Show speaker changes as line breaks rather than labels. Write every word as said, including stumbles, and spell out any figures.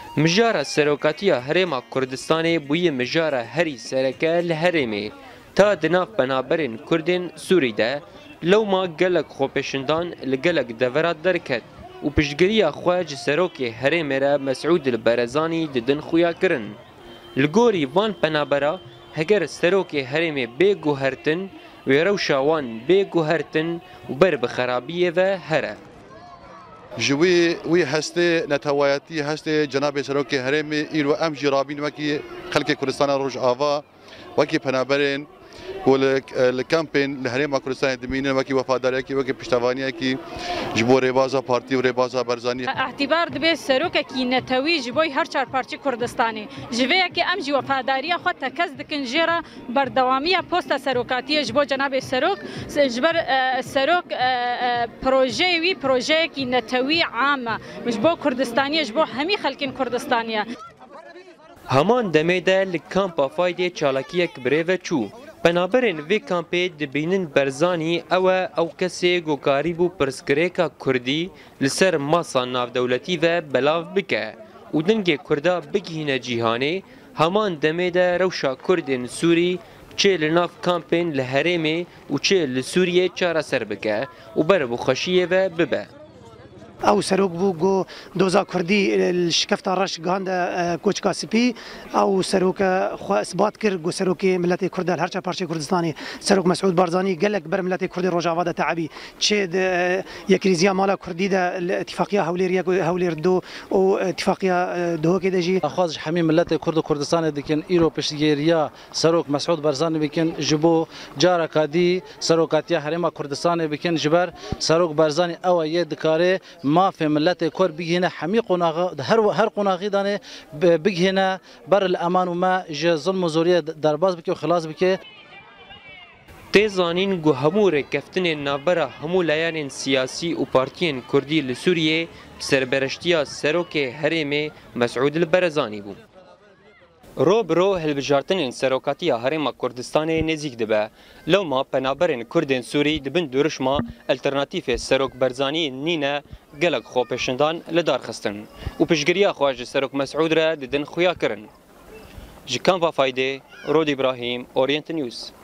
مجارة سروکاتیا هرما کردستان بوی مجارة هری سرکه لهرمه تا دناف بنابرین کردین سوری ده لو ما گلک خوپشندان لگلک دورات درکت و پشگریه خواج سروک هرمه را مسعود البرزانی ددن خویا کرن. لگوری وان بنابرا هگر سروک هرمه بگو هرتن و روشاوان بگو هرتن و بر بخرابیه و هره.
جوی وی هسته نتوایتی هسته جناب سروک هرم ایرو ام جرابین وکی خلق کردستان روج آوا وکی پنابرین ول الكامبين لهريم كردستان دمينه وكي وفاداريه كي وكي پشتوانيه كي جبو ريبازا بارتي و ريبازا برزاني
اعتبار دبي سروك كي نتوي جبوي هر چار پارچي كردستاني جوي كي ام جي وفاداريه خو تكز دكن جيره بردواميه پوستا سروكاتيه جبو جناب سروك جبر سروك بروجي وي بروجي كي نتوي عامه جبو كردستانيه جبو همي خلقين كردستانيه
همان دميده لكامبا فايده چالاكيه بريفه چو بنابرین وی کامپی دبینن برزانی او او کسی گوکاری بو پرسکریکا کردی لسر ماسا ناف دولتی و بلاف بکه و دنگ کردا بگهینه جیهانه همان دمه ده روشا کردین سوری چه لناف کامپین لحرمه و چه لسوریه چارا سر بکه و بر بو خشیه و ببه
او سروک بو گو دوزا کردی الشکفت راش گاندا کوچ کاسپی او سروک خو اثبات کر گو سروک ملت کرد هر چه پارچه کردستانی سروک مسعود بارزانی گلک بر ملت کرد روجاوا ده تعبی چه یکریزیا مالا کردی ده اتفاقیه هولیر هولیر دو او اتفاقیه دو که دجی
خواج حمیم ملت کرد کردستان دکن ایرو پشتگیریا سروک مسعود بارزانی بکن جبو جارا کادی سروکاتیا حرم کردستان بکن جبر سروک بارزانی او یه دکاره ما في ملت كور بيجينا حمي قناغ هر هر قناغي دانه بيجينا بر الامان وما ج ظلم وزوريه درباز بك وخلاص بك
تزانين گو همور کفتن نابرا همو لایان سیاسی و پارتین کردی لسوریه سربرشتیا سروک هرمه مسعود البرزانی بو. رو برو هلبجارتن سروکاتیا هرم کردستان نزیک دبه لو ما پنابرن کردن سوری دبن دورش ما الترناتیف سروک برزانی نینه گلک خوپشندان لدار خستن و پشگریا خواج سروک مسعود را ددن خویا کرن. جکان و فایده رود ابراهیم اورینت نیوز